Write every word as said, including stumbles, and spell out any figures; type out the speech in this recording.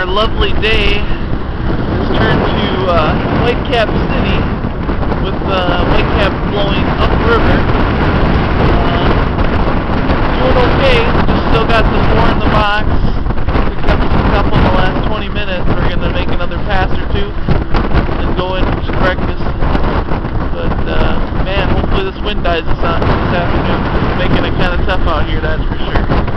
our lovely day has turned to uh, Whitecap City with uh, Whitecap blowing upriver. Uh, doing okay, just still got the four in the box. Picked up a couple in the last twenty minutes. We're going to make another pass or two and go in for some breakfast. But uh, man, hopefully this wind dies this, this afternoon. It's making it kind of tough out here, that's for sure.